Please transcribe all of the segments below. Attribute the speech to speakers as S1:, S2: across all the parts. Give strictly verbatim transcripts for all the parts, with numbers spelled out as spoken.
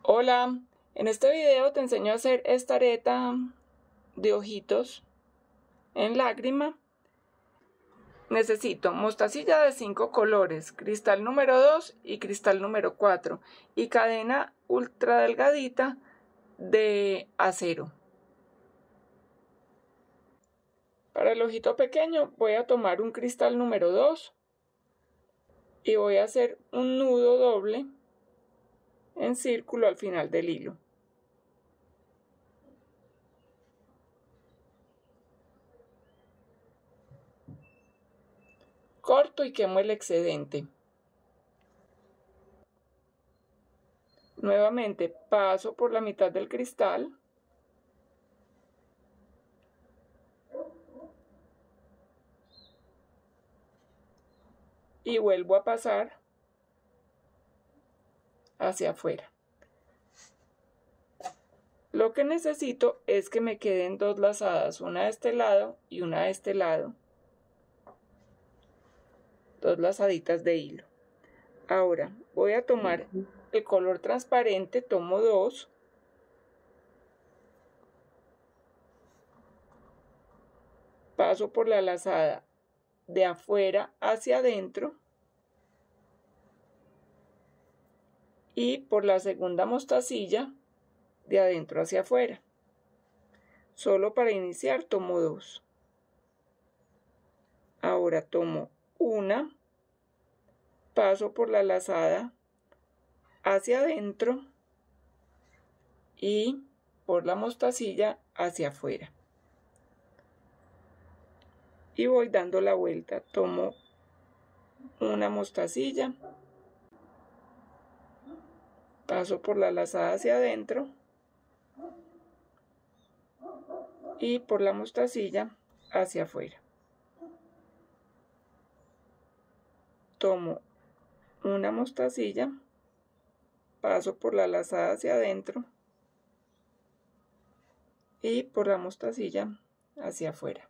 S1: Hola, en este video te enseño a hacer esta areta de ojitos en lágrima. Necesito mostacilla de cinco colores, cristal número dos y cristal número cuatro y cadena ultra delgadita de acero. Para el ojito pequeño voy a tomar un cristal número dos y voy a hacer un nudo doble en círculo al final del hilo. Corto y quemo el excedente. Nuevamente paso por la mitad del cristal y vuelvo a pasar hacia afuera. Lo que necesito es que me queden dos lazadas, una de este lado y una de este lado. Dos lazaditas de hilo. Ahora voy a tomar el color transparente, tomo dos. Paso por la lazada de afuera hacia adentro. Y por la segunda mostacilla de adentro hacia afuera. Solo para iniciar tomo dos. Ahora tomo una, paso por la lazada hacia adentro y por la mostacilla hacia afuera. Y voy dando la vuelta. Tomo una mostacilla, paso por la lazada hacia adentro y por la mostacilla hacia afuera. Tomo una mostacilla, paso por la lazada hacia adentro y por la mostacilla hacia afuera.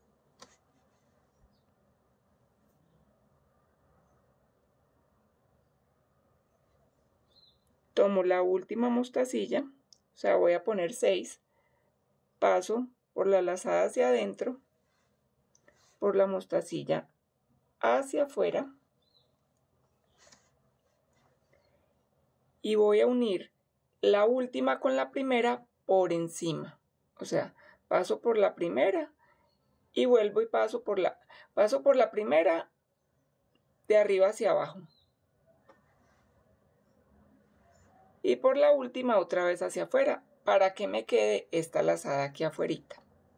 S1: Tomo la última mostacilla, o sea, voy a poner seis, paso por la lazada hacia adentro, por la mostacilla hacia afuera y voy a unir la última con la primera por encima. O sea, paso por la primera y vuelvo y paso por la, paso por la primera de arriba hacia abajo. Y por la última otra vez hacia afuera, para que me quede esta lazada aquí afuerita.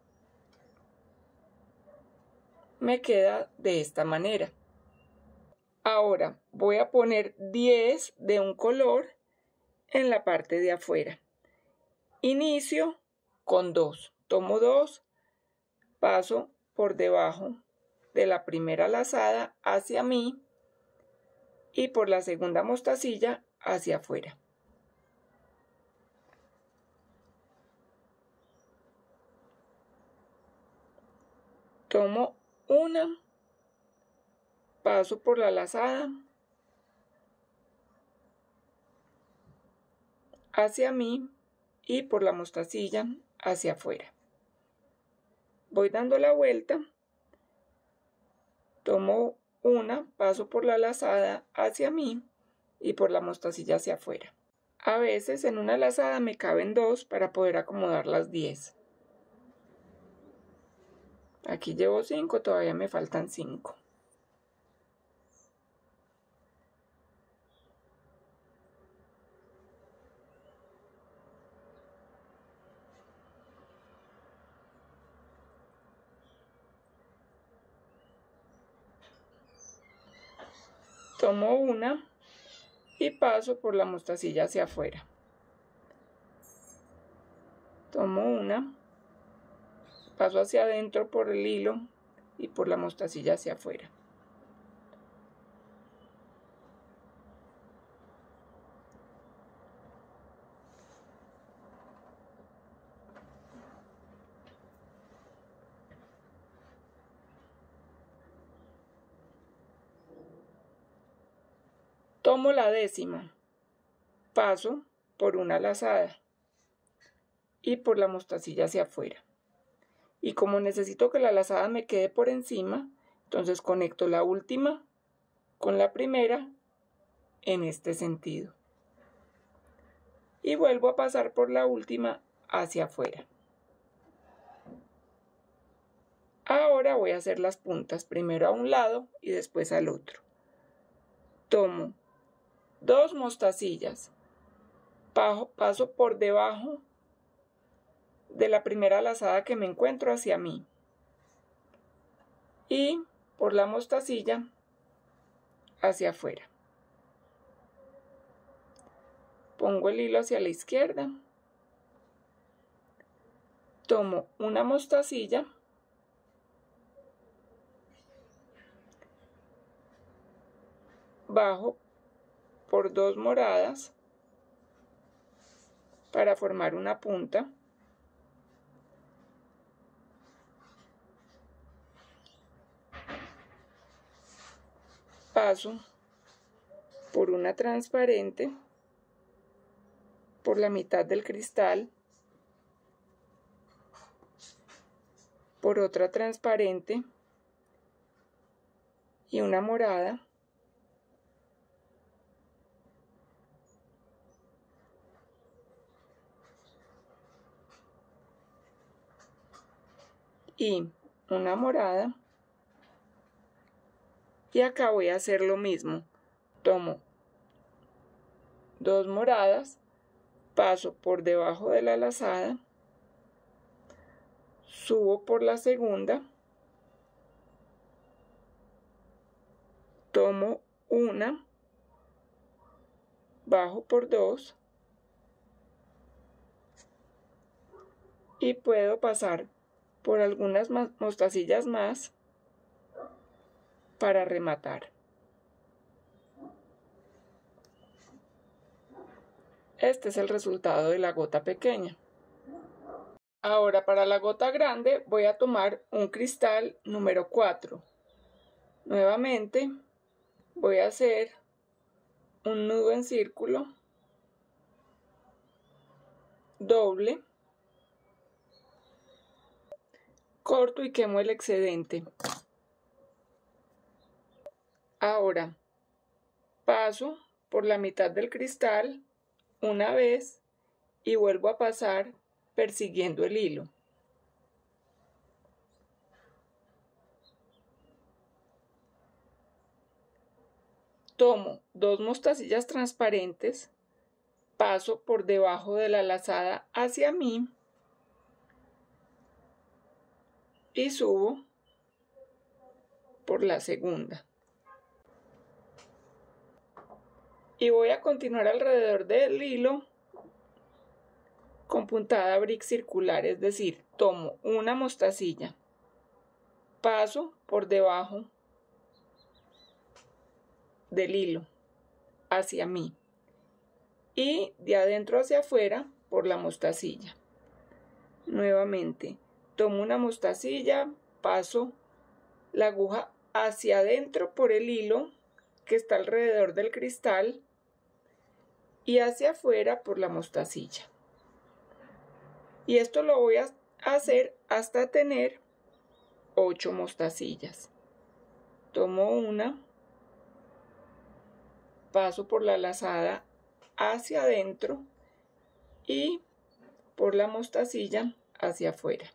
S1: Me queda de esta manera. Ahora voy a poner diez de un color en la parte de afuera. Inicio con dos. Tomo dos, paso por debajo de la primera lazada hacia mí y por la segunda mostacilla hacia afuera. Tomo una, paso por la lazada hacia mí y por la mostacilla hacia afuera. Voy dando la vuelta, tomo una, paso por la lazada hacia mí y por la mostacilla hacia afuera. A veces en una lazada me caben dos para poder acomodar las diez. Aquí llevo cinco, todavía me faltan cinco. Tomo una y paso por la mostacilla hacia afuera. Tomo una, paso hacia adentro por el hilo y por la mostacilla hacia afuera. Tomo la décima, paso por una lazada y por la mostacilla hacia afuera. Y como necesito que la lazada me quede por encima, entonces conecto la última con la primera en este sentido. Y vuelvo a pasar por la última hacia afuera. Ahora voy a hacer las puntas, primero a un lado y después al otro. Tomo dos mostacillas, paso por debajo de la primera lazada que me encuentro hacia mí y por la mostacilla hacia afuera. Pongo el hilo hacia la izquierda, tomo una mostacilla, bajo por dos moradas para formar una punta, paso por una transparente por la mitad del cristal, por otra transparente y una morada, y una morada, y acá voy a hacer lo mismo. Tomo dos moradas, paso por debajo de la lazada, subo por la segunda, tomo una, bajo por dos y puedo pasar por algunas mostacillas más para rematar. Este es el resultado de la gota pequeña. Ahora para la gota grande voy a tomar un cristal número cuatro. Nuevamente voy a hacer un nudo en círculo, doble, corto y quemo el excedente. Ahora paso por la mitad del cristal una vez y vuelvo a pasar persiguiendo el hilo. Tomo dos mostacillas transparentes, paso por debajo de la lazada hacia mí y subo por la segunda. Y voy a continuar alrededor del hilo con puntada brick circular, es decir, tomo una mostacilla, paso por debajo del hilo hacia mí y de adentro hacia afuera por la mostacilla. Nuevamente tomo una mostacilla, paso la aguja hacia adentro por el hilo que está alrededor del cristal y hacia afuera por la mostacilla. Y esto lo voy a hacer hasta tener ocho mostacillas. Tomo una, paso por la lazada hacia adentro y por la mostacilla hacia afuera.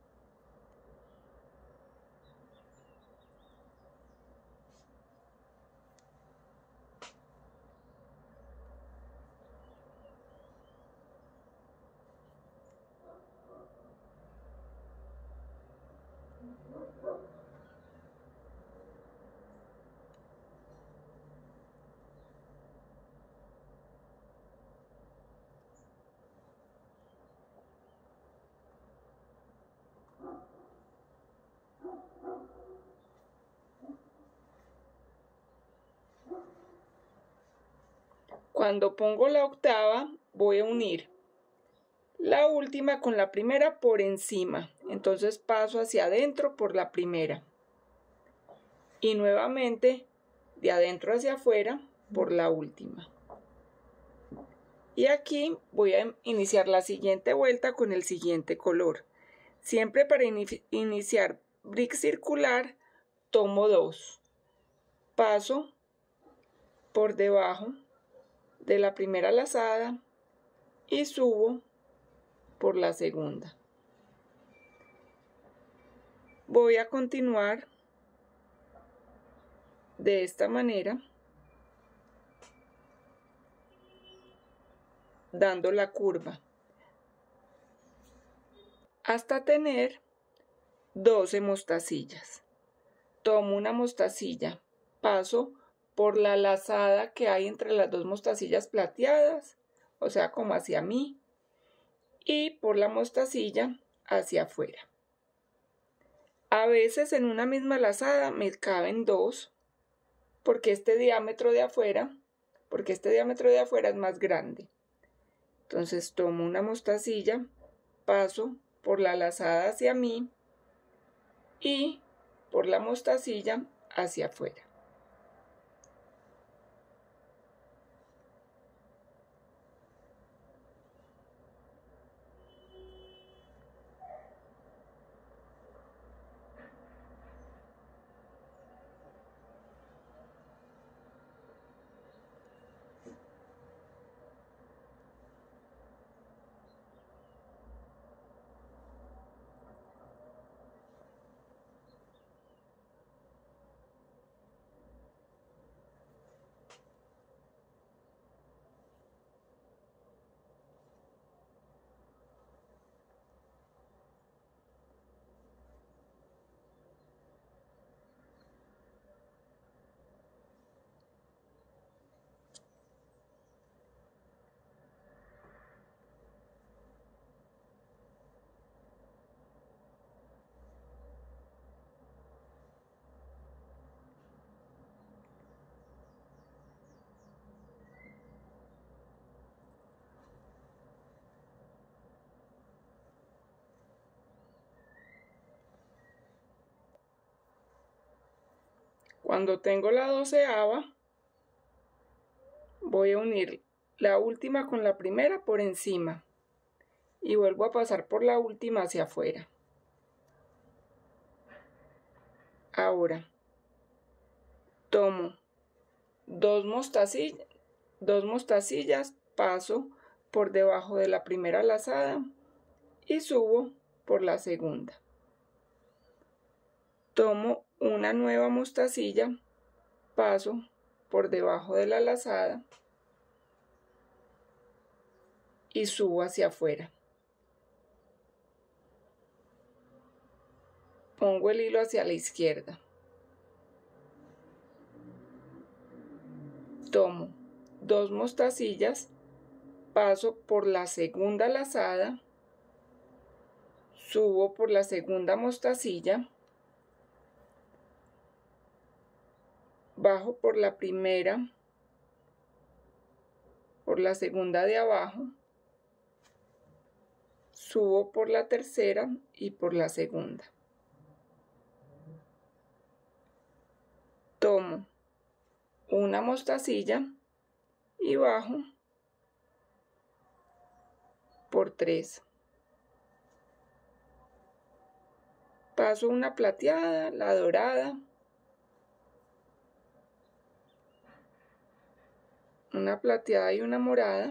S1: Cuando pongo la octava, voy a unir la última con la primera por encima. Entonces paso hacia adentro por la primera. Y nuevamente de adentro hacia afuera por la última. Y aquí voy a iniciar la siguiente vuelta con el siguiente color. Siempre para in iniciar brick circular, tomo dos. Paso por debajo de la primera lazada y subo por la segunda. Voy a continuar de esta manera, dando la curva hasta tener doce mostacillas. Tomo una mostacilla, paso por la lazada que hay entre las dos mostacillas plateadas, o sea, como hacia mí, y por la mostacilla hacia afuera. A veces en una misma lazada me caben dos, porque este diámetro de afuera, porque este diámetro de afuera es más grande. Entonces tomo una mostacilla, paso por la lazada hacia mí y por la mostacilla hacia afuera. Cuando tengo la doceava, voy a unir la última con la primera por encima y vuelvo a pasar por la última hacia afuera. Ahora tomo dos mostacillas, dos mostacillas, paso por debajo de la primera lazada y subo por la segunda. Tomo una nueva mostacilla, paso por debajo de la lazada y subo hacia afuera. Pongo el hilo hacia la izquierda. Tomo dos mostacillas, paso por la segunda lazada, subo por la segunda mostacilla, bajo por la primera, por la segunda de abajo, subo por la tercera y por la segunda. Tomo una mostacilla y bajo por tres. Paso una plateada, la dorada, una plateada y una morada,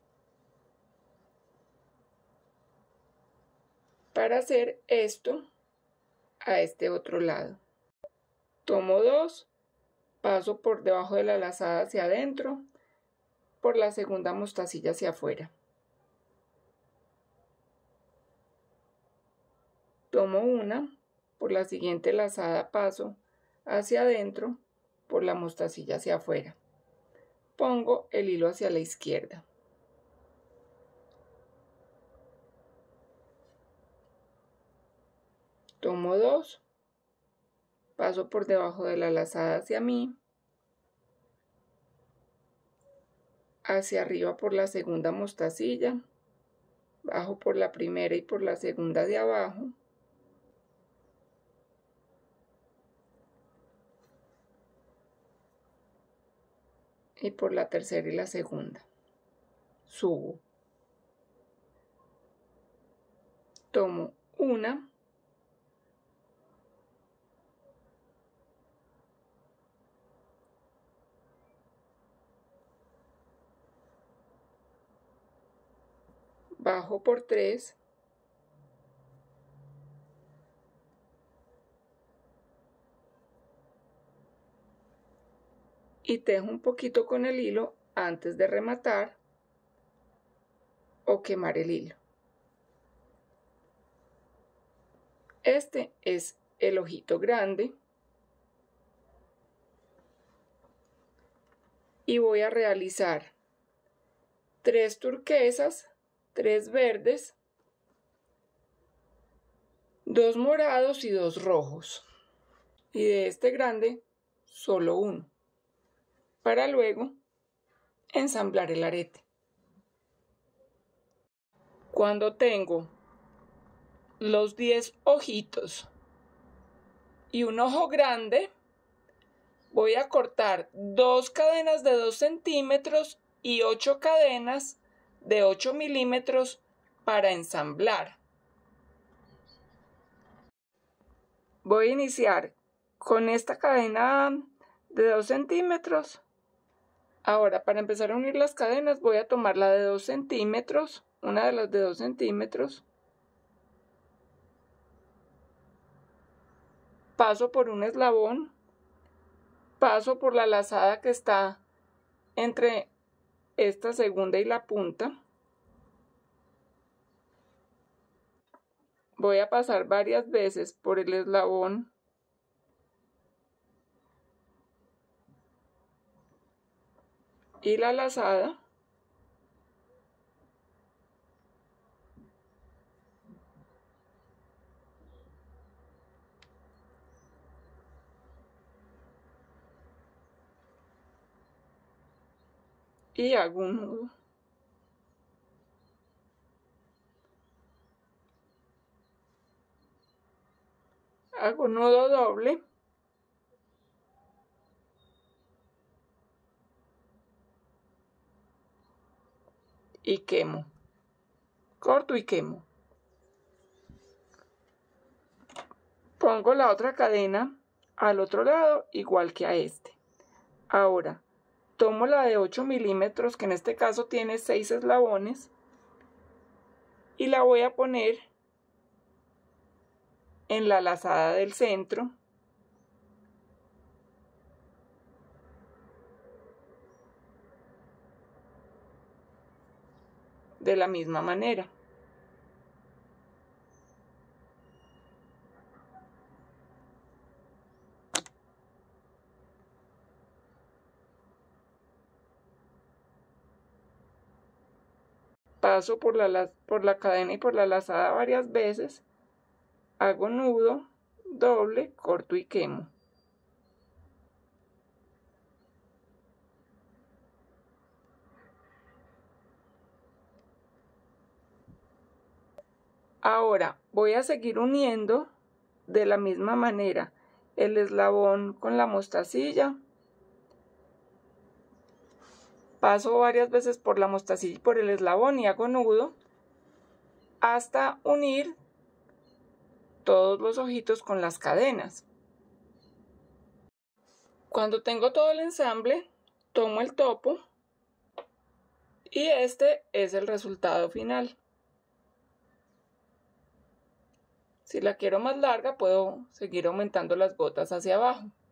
S1: para hacer esto a este otro lado. Tomo dos, paso por debajo de la lazada hacia adentro, por la segunda mostacilla hacia afuera. Tomo una, por la siguiente lazada paso hacia adentro, por la mostacilla hacia afuera. Pongo el hilo hacia la izquierda. Tomo dos, paso por debajo de la lazada hacia mí, hacia arriba por la segunda mostacilla, bajo por la primera y por la segunda de abajo, y por la tercera y la segunda. subo. Tomo una. Bajo por tres. Y tejo un poquito con el hilo antes de rematar o quemar el hilo. Este es el ojito grande. Y voy a realizar tres turquesas, tres verdes, dos morados y dos rojos. Y de este grande, solo uno. Para luego ensamblar el arete. Cuando tengo los diez ojitos y un ojo grande, voy a cortar dos cadenas de dos centímetros y ocho cadenas de ocho milímetros para ensamblar. Voy a iniciar con esta cadena de dos centímetros. Ahora, para empezar a unir las cadenas, voy a tomar la de dos centímetros, una de las de dos centímetros. Paso por un eslabón. Paso por la lazada que está entre esta segunda y la punta. Voy a pasar varias veces por el eslabón. Y la lazada. Y hago un nudo. Hago nudo doble. Y quemo. Corto y quemo. Pongo la otra cadena al otro lado igual que a este. Ahora tomo la de ocho milímetros, que en este caso tiene seis eslabones, y la voy a poner en la lazada del centro. De la misma manera. Paso por la, por la cadena y por la lazada varias veces, hago nudo doble, corto y quemo. Ahora voy a seguir uniendo de la misma manera el eslabón con la mostacilla. Paso varias veces por la mostacilla y por el eslabón y hago nudo hasta unir todos los ojitos con las cadenas. Cuando tengo todo el ensamble, tomo el topo y este es el resultado final. Si la quiero más larga, puedo seguir aumentando las gotas hacia abajo.